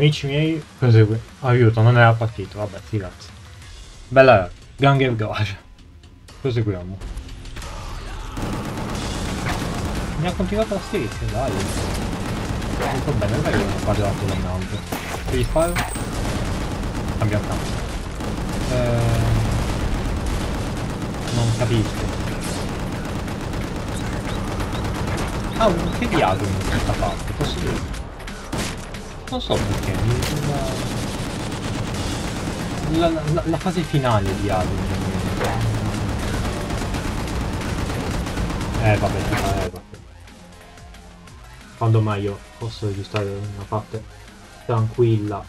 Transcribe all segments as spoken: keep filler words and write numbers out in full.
Amici miei, prosegue. Aiuto, non era partito, vabbè, ragazzi. Bella Ganger Garage. Proseguiamo. Mi ha continuato la striscia, dai. Molto bene, dai, ho quadrato da un altro. Che gli sparo? Cambia campo. Eh, non capisco. Ah, un che diavolo in questa parte, posso dire? Non so perché, mi sembra... La, la, la fase finale di Alien. Eh vabbè, eh, vabbè. Quando mai io posso registrare una parte tranquilla.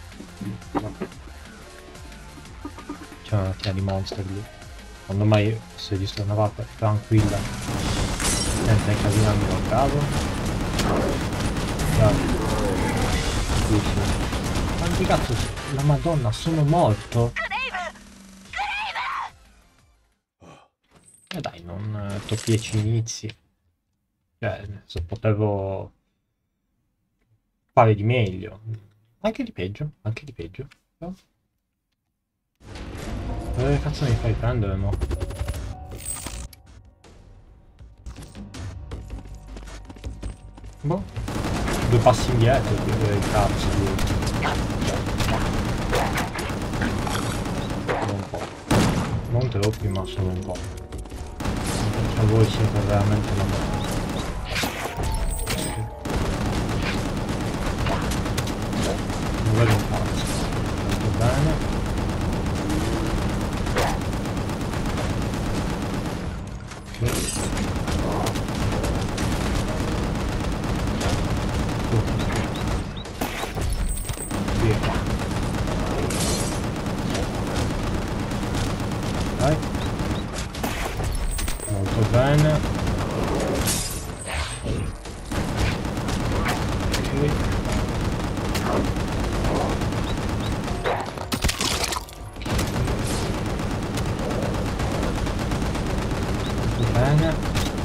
C'è una mattina di monster lì. Quando mai posso registrare una parte tranquilla. Senza incasinarmi col caso. Dai. Quanti cazzo, la madonna, sono morto? E eh dai, non eh, toppieci inizi. Cioè, se potevo fare di meglio. Anche di peggio, anche di peggio. No? Dove cazzo mi fai prendere, mo? Boh. Due passi indietro, che cazzo di... Solo un po'. Non troppi, ma solo un po'. Cioè voi siete veramente una merda. Non vedo un cazzo. Molto bene. Ok. Dai. Molto bene. Ok. Molto bene.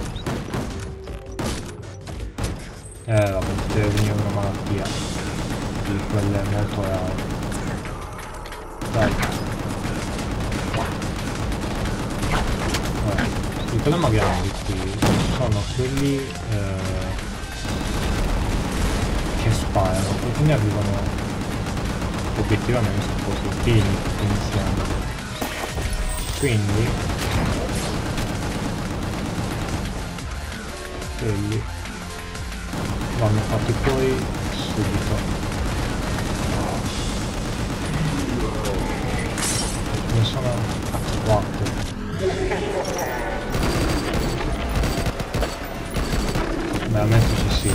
Eh vabbè, deve venire una malattia di quelle molto rare. Dai. Il problema grande qui sono quelli eh, che sparano e quindi arrivano obiettivamente un po' sottili insieme, quindi quelli vanno fatti poi subito. Ne sono quattro. Veramente ci sì.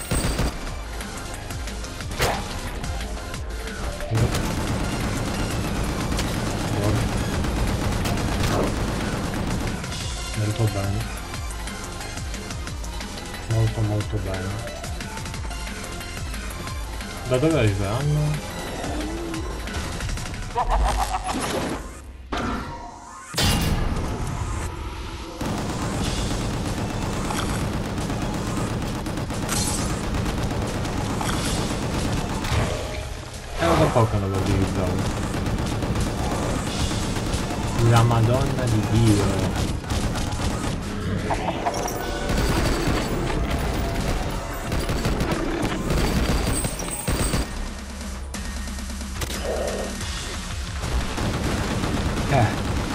Molto bene. Molto molto bene. Da dove arriveranno? Era da poco non lo utilizzavo. La Madonna di Dio. Eh.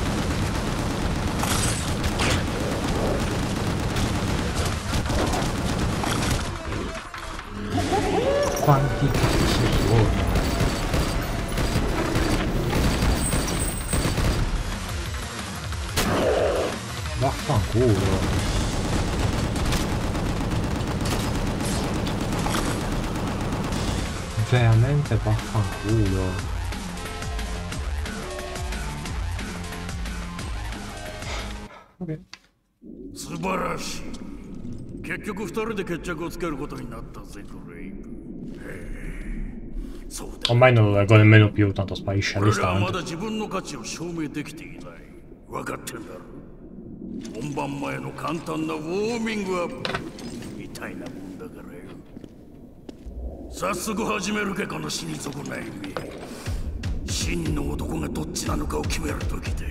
Quanti cazzo sono? Vaffanculo. Veramente vaffanculo. Ok. 素晴らしい。結局二人で決着をつけることになったぜ、クレイブ。そうだ。 Ormai non lo leggo nemmeno più, tanto sparisce 俺らはま all'istante. だ自分の価値を証明できていない。分かってんだろ。本番前の簡単なウォーミングアップみたいなもんだからよ。 早速始めるかこの死に損ない目。真の男がどっちなのかを決める時で。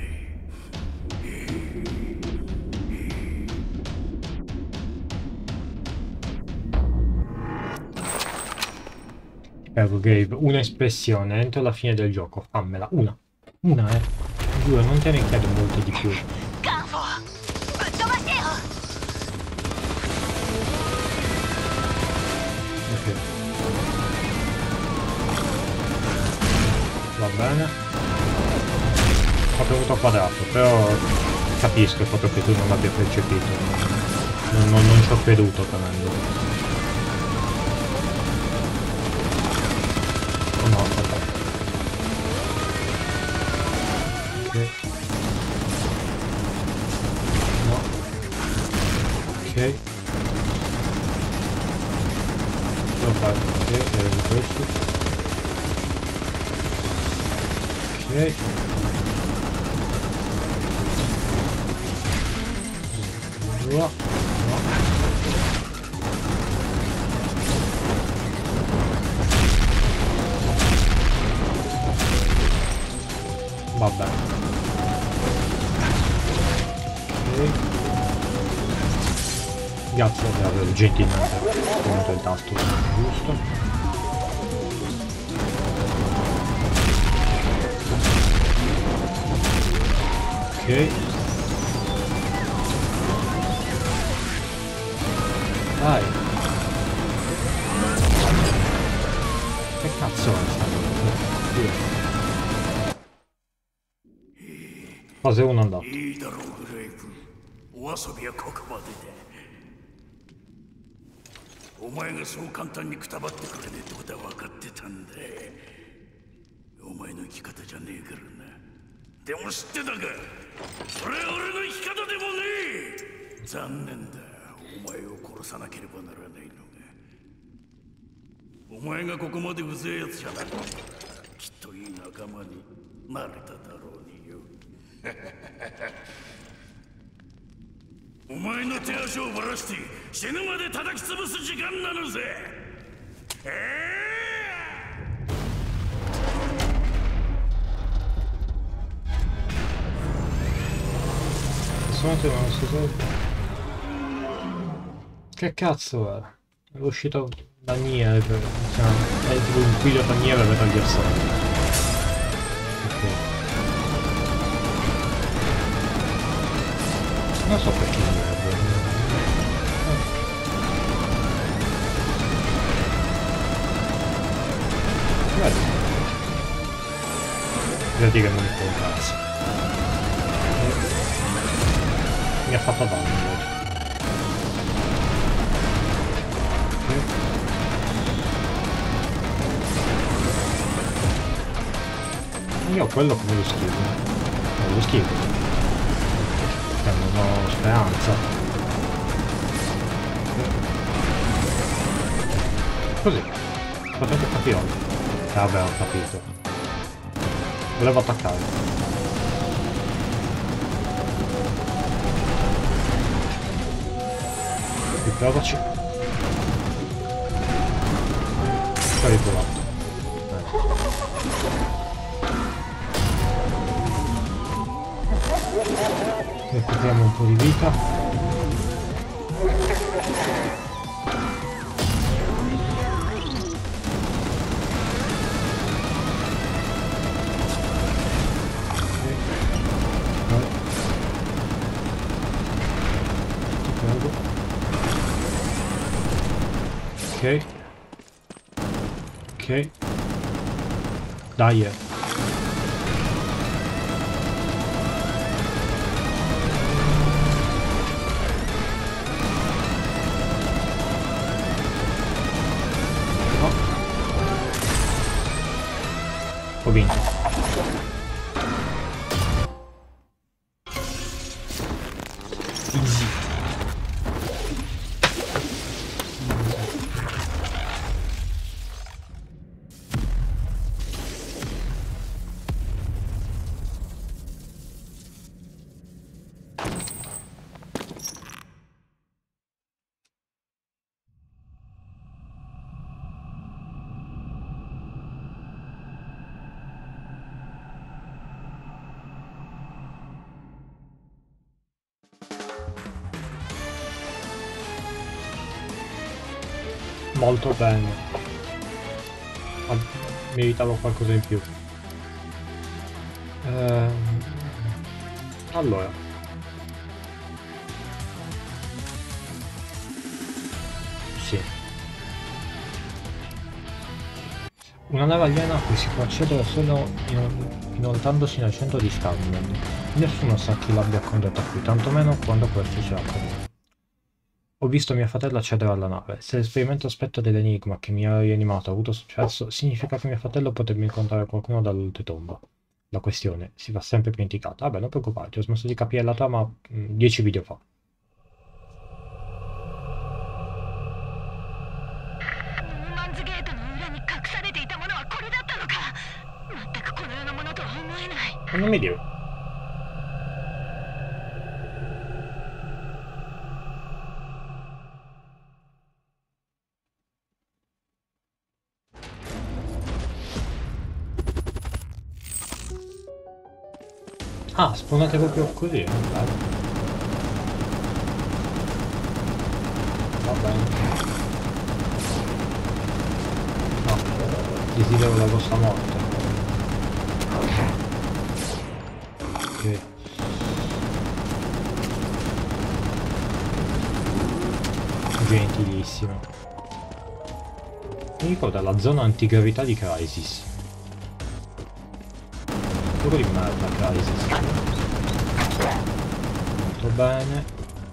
Ecco Gabe, un'espressione entro la fine del gioco, fammela, una, una eh, due, non te ne chiedo molte di più. Ok. Va bene. Ho premuto quadrato, però capisco il fatto che tu non l'abbia percepito, non, non, non ci ho creduto tenendo. No, aspetta. Ok. No. Ok. Devo fare. Ok, devo questo. Ok. No. No. Vabbè. Ok. Grazie per aver gentilmente premuto il tasto giusto. Ok. Dai. Che cazzo è stato? Fase uno andato. いいだろうグレイプ。お遊びはここまでだ。お前がそう簡単にくたばってくれねえってことは分かってたんだ。お前の生き方じゃねえからな。でも知ってたか、それは俺の生き方でもねえ。残念だ、お前を殺さなければならないのが。お前がここまでうぜえやつじゃなくて、きっといい仲間になれただろうによ。お前の手足をばらして死ぬまで叩き潰す時間なのぜ。えー、Suonate non si sa. Che cazzo è? È uscito da Nier, cioè, è tipo un figlio da Nier per Metal Gear Solid. Ok. Non so perché non è vedi? Vedi che non mi fa un cazzo. Mi ha fatto danno invece. Io quello come lo schivo? Non lo schivo. Non ho speranza. Così. Potete capire. Eh, vabbè, ho capito. Volevo attaccare. Riprovaci. Poi riprovato. Recuperiamo un po' di vita. Ok. Ok. Dai. Ho vinto. Easy. Molto bene. Ma meritavo qualcosa in più. Ehm, allora. Sì. Una nave aliena a cui si può accedere solo inoltrandosi nel centro di Scanlan. Nessuno sa chi l'abbia condotto qui, tantomeno quando questo sia accaduto. Ho visto mio fratello accedere alla nave. Se l'esperimento aspetto dell'enigma che mi ha rianimato ha avuto successo, significa che mio fratello potrebbe incontrare qualcuno dall'oltretomba. La questione si va sempre più indicata. Vabbè, non preoccuparti, ho smesso di capire la trama dieci video fa. non mi dire. Ah, spawnate proprio così, eh? Bello. Va bene. No, desidero la vostra morte. Ok. Gentilissimo. Mi ricorda la zona antigravità di Crysis. Pure di merda Crysis. Molto bene.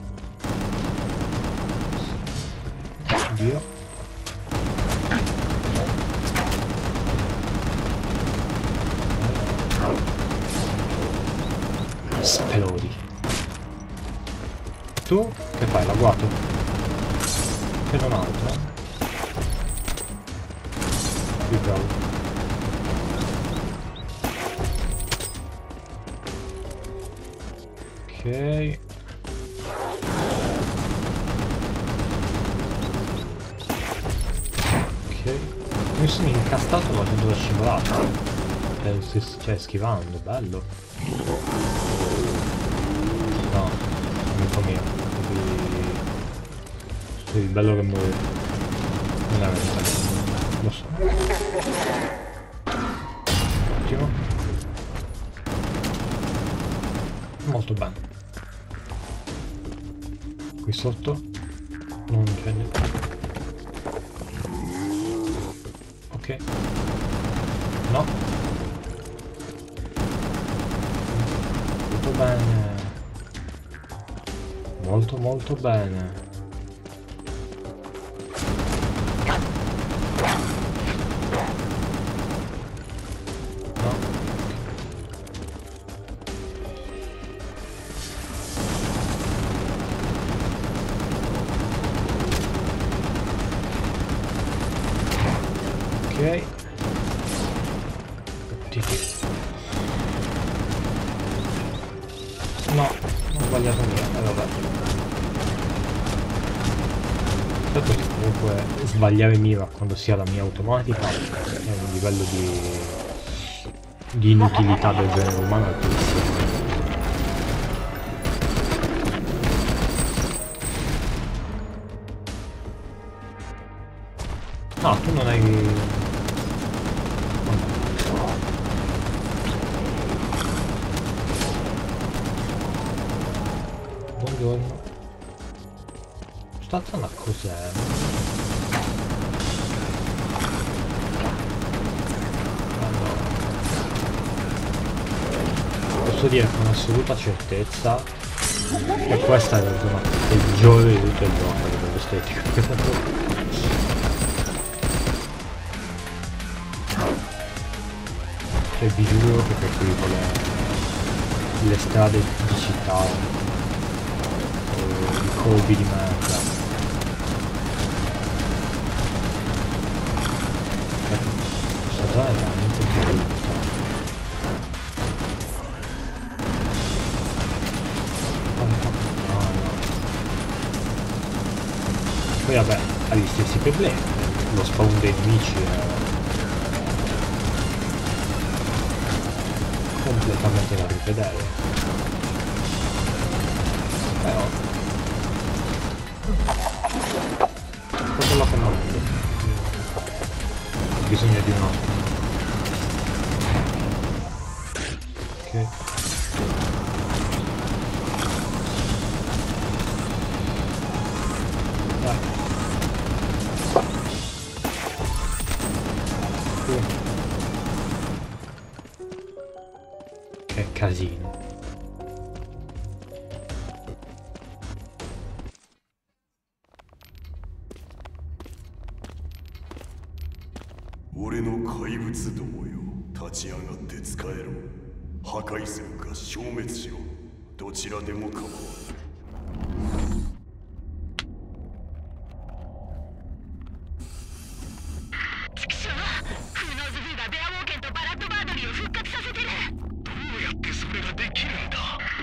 Oddio. Esplodi. Tu che fai? L'agguato? C'è un altro? Più bravo. Ok. Ok. Mi sono incastrato facendo la scivolata. Eh, cioè schivando, bello. No, amico mio. Devi bello che muore. Non è vero. Lo so. Ottimo. Molto bene. Qui sotto non c'è niente. Ok. No. Molto bene. Molto molto bene. Ok. No, ho sbagliato mia, eh, vabbè. Certo che comunque sbagliare mira quando sia la mia automatica è un livello di, di inutilità del genere umano altissimo. No, tu non hai... Buongiorno. Sta zona cos'è? Allora. Posso dire con assoluta certezza che questa è la zona peggiore di tutto il gioco a livello estetico. Cioè vi giuro che preferivo le, le strade di città, i colpi di merda. Questa zona è veramente brutta. Ah, no. Poi vabbè, ha gli stessi problemi. Lo spawn dei nemici è completamente da rivedere, però quello che non bisogno di un attimo. Ok. Dai. Che casino. 俺の怪物どもよ、立ち上がって使えろ。破壊するか消滅しろ。どちらでも構わぬ。 畜生、フノーズ V がベアウォーケンとバラッドバードリーを復活させてる。 どうやってそれができるんだ。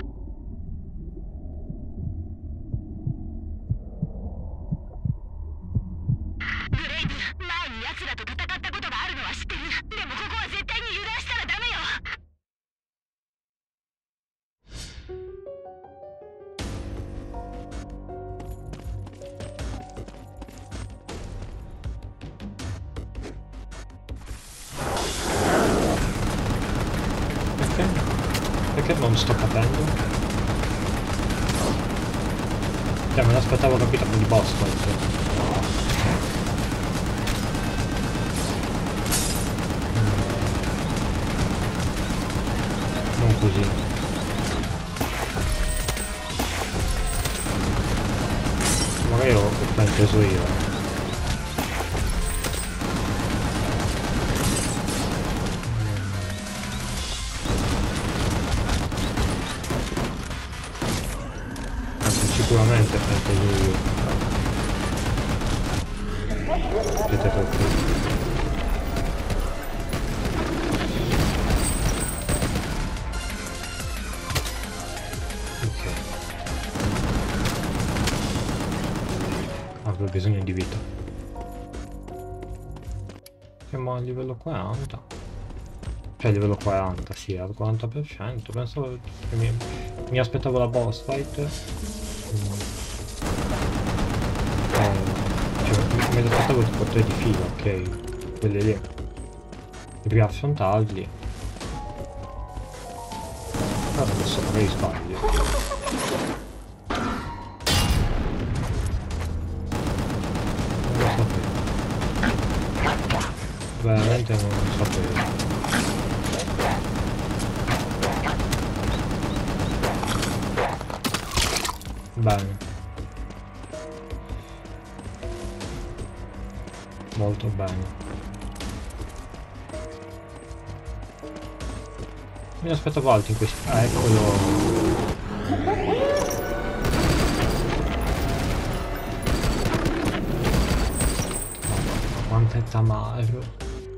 ブレイブ、前に奴らと戦ったことがあるのは知ってる。でもここは絶対に油断したらダメよ。 Perché? Perché non sto capendo? Cioè me l'aspettavo capito con il boss forse. Non così. Magari l'ho frainteso io. Sicuramente frainteso io. Siete troppo. Avrò bisogno di vita. Siamo a livello quaranta. Cioè a livello quaranta, sì, al quaranta per cento. Pensavo che mi, mi aspettavo la boss fight. Mm. Eh, cioè, mi, mi aspettavo tipo tre di fila, ok? Quelli lì. Riaffrontarli. Però adesso magari sbaglio. Veramente non lo sapevo. Bene. Molto bene. Mi aspettavo altro in questo. Ah, eccolo. Quanto è tamarro.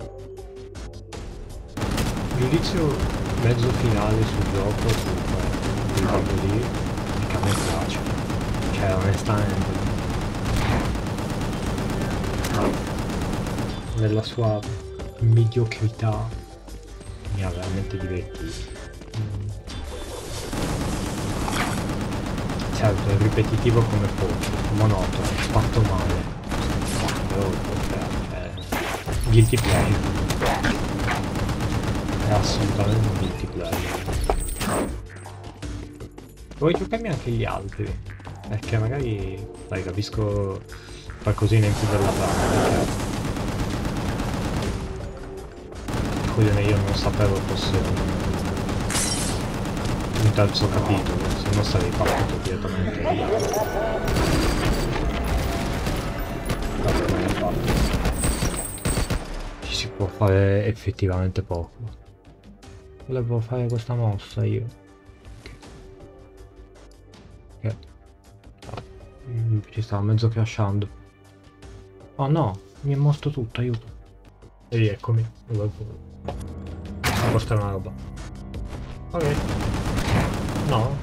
Giudizio mezzo finale sul gioco, su quel gioco lì, che a me piace. Cioè, onestamente. Nella sua mediocrità mi ha veramente divertito. Mm. Certo, è ripetitivo come poco, monotono, fatto male. Però, cioè, guilty pleasure. È assolutamente un guilty pleasure. Vuoi giocarmi anche gli altri? Perché magari, dai, capisco qualcosina in più della trama, perché coglione io non sapevo fosse un terzo capitolo, se no sarei partito direttamente via. Guarda come l'ho fatto. Ci si può fare effettivamente poco. Volevo fare questa mossa io. Ok. Mm, ci stava mezzo crashando. Oh no, mi è morto tutto, aiuto. E rieccomi. Questa è una roba. Ok. No.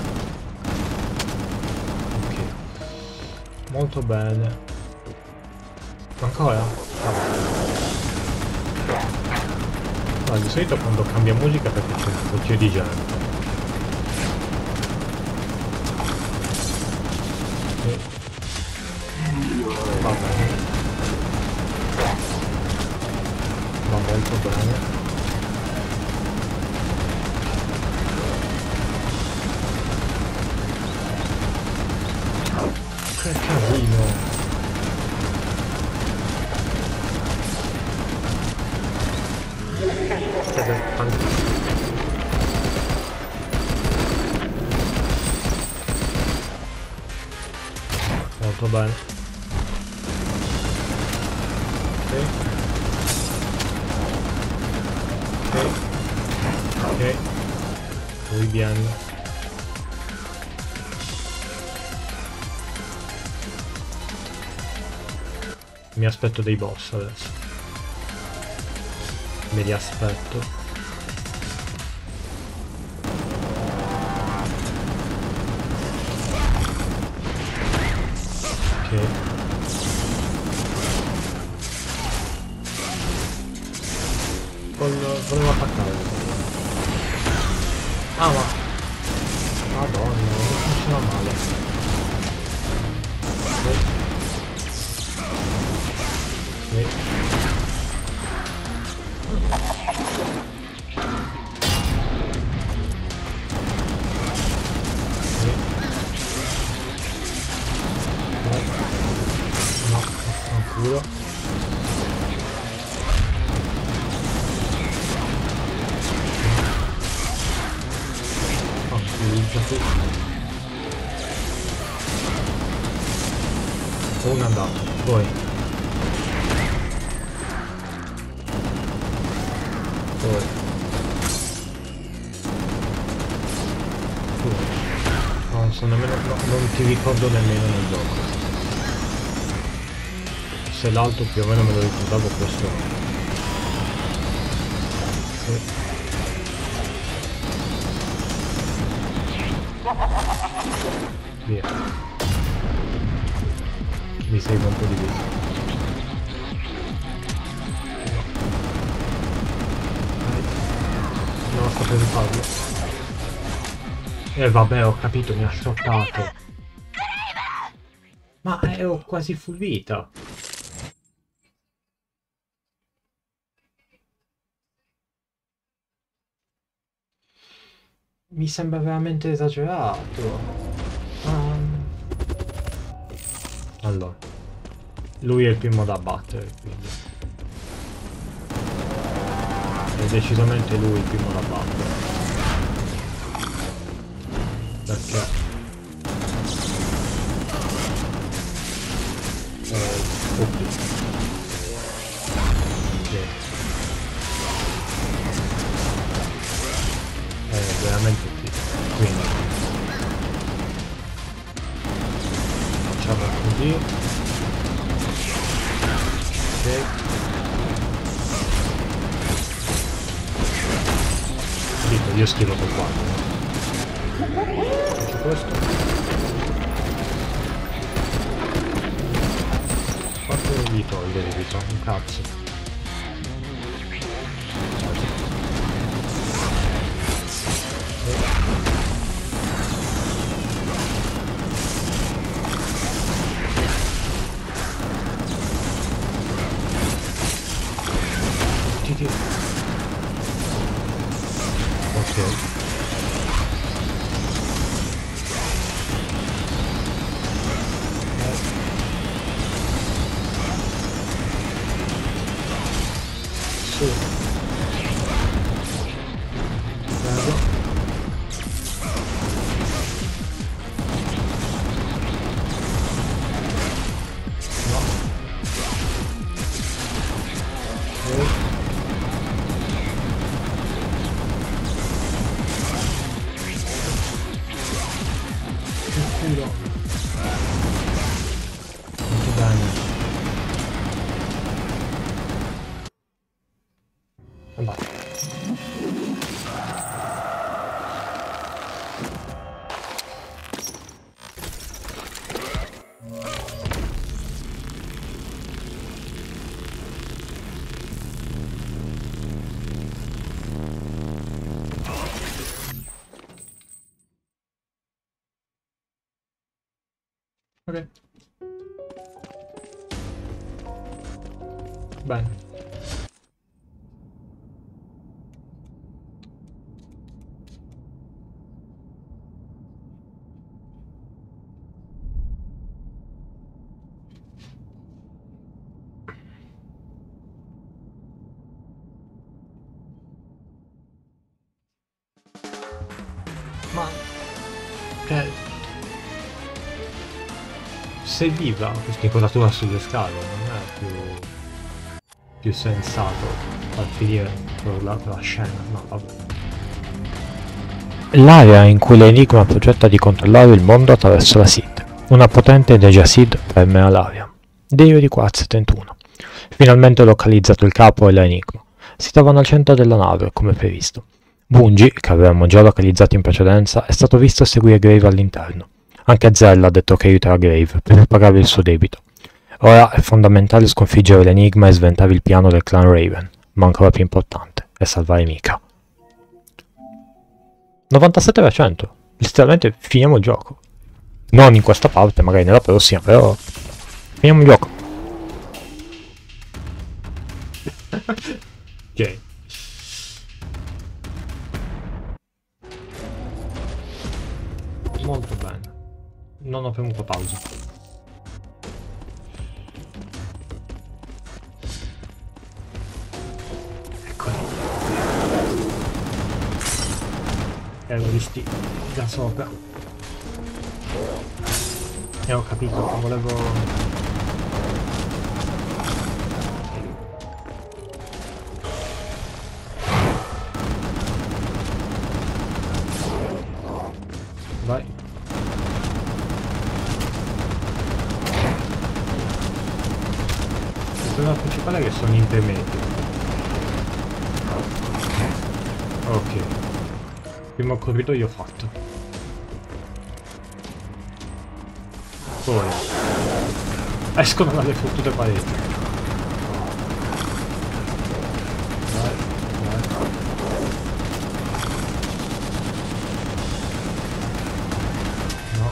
Ok. Molto bene. Ancora? No, di solito quando cambia musica perché c'è un po' di gente. E... va bene. Siete fantastici. Molto bene. Ok. Ok. Ok. Lui viene. Mi aspetto dei boss adesso. Me li aspetto. Ok. Volevo, volevo attaccare. Ah ma... Madonna, non funziona male. Ok. Ok. No, tranquillo. Tranquillizzato. Uno è andato, poi. Poi. Poi. Non so nemmeno, no, non ti ricordo nemmeno nel gioco. Se l'altro più o meno me lo ricordavo, questo no. Sì. Via. Mi segue un po' di vita. No. Non sto per rifarlo. Eh vabbè, ho capito, mi ha scioccato. Ma ero quasi full vita. Mi sembra veramente esagerato. Um... Allora, lui è il primo da battere, quindi. È decisamente lui il primo da battere. Perché? Eh, pubblico. Sì. È veramente sì. Quindi facciamo così. Ok. Capito, io scrivo per qua. Faccio questo. Quanto gli toglie di vita? Un cazzo. Ok. Su. Prego. No. Ok. Culo. Molto bene. Vabbè. Ok. Bene. sei viva questa inquadratura sulle scale, non è più, più sensato far finire la, la scena, no vabbè. L'area in cui l'Enigma progetta di controllare il mondo attraverso la S I D. Una potente Deja Seed permea l'area. Dio di Quartz trentuno. Finalmente ho localizzato il capo e l'Enigma. Si trovano al centro della nave, come previsto. Bungie, che avevamo già localizzato in precedenza, è stato visto seguire Grave all'interno. Anche Zell ha detto che aiuterà Grave per pagare il suo debito. Ora è fondamentale sconfiggere l'Enigma e sventare il piano del clan Raven, ma ancora più importante è salvare Mika. novantasette per cento. Letteralmente finiamo il gioco. Non in questa parte, magari nella prossima, però finiamo il gioco. Ok. Molto bene. Non ho premuto pausa. Eccoli. Ero visti da sopra. E ho capito che volevo... Vai. Il problema principale è che sono intermedi. Ok. Primo corridoio fatto. Poi escono dalle fottute pareti. Vai, vai. No.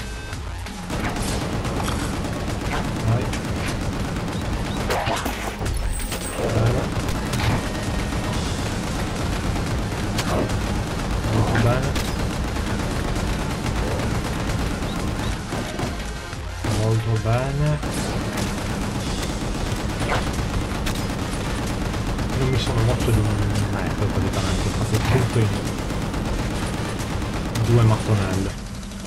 Vai. Bene. Molto bene. Molto bene. Non mi sono mosso di un metro praticamente, ho fatto tutto in due mattonelle.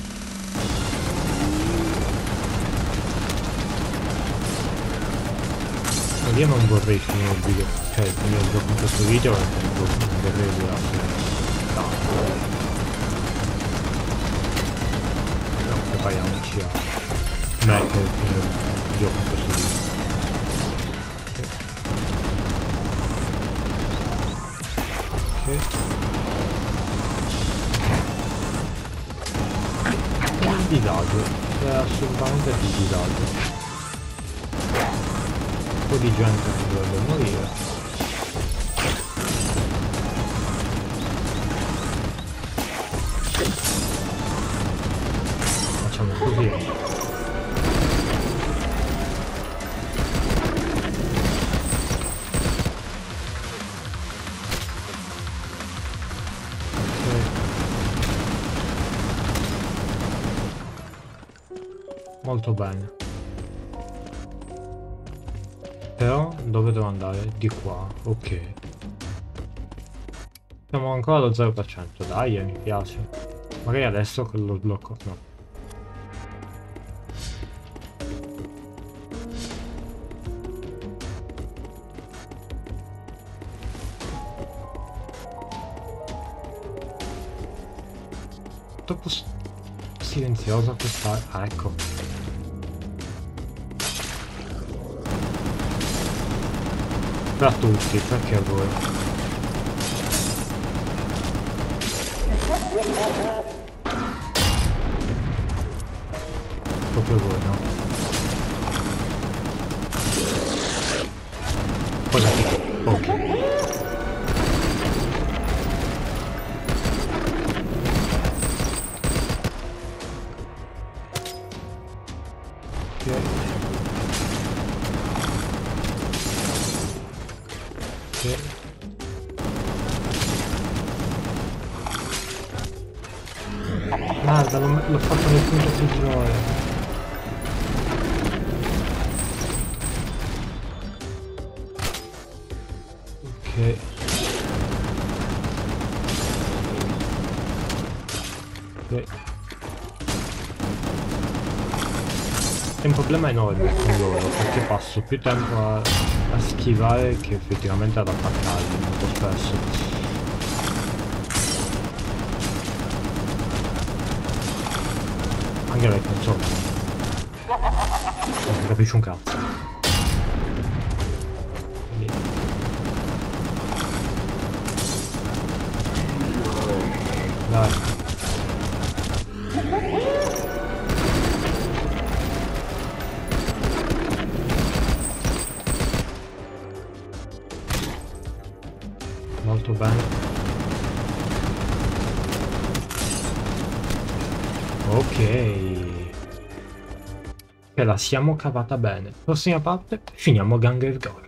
Ma io non vorrei finire il video, cioè finire il gioco in questo video perché non vorrei durare tanto. No, prepariamoci a mettere il gioco in questo video. Il disagio, è assolutamente di disagio. Un po' di gente che dovrebbe morire. Facciamo così. Molto bene. Però dove devo andare? Di qua, ok. Siamo ancora allo zero per cento, dai, mi piace. Magari adesso che lo sblocco, no. Troppo silenziosa questa... Ah, ecco. Per tutti, perché voi? Proprio voi, no? Cosa dico? Ok. Ok. Guarda, l'ho fatto nel punto peggiore. Ok. Ok. È un problema enorme con loro, perché passo più tempo a, a schivare che effettivamente ad attaccarli molto spesso. Anche perché insomma non si capisce un cazzo. Quindi... dai. Molto bene. Ok. Ce la siamo cavata bene. Prossima parte, finiamo Gun Grave Gore.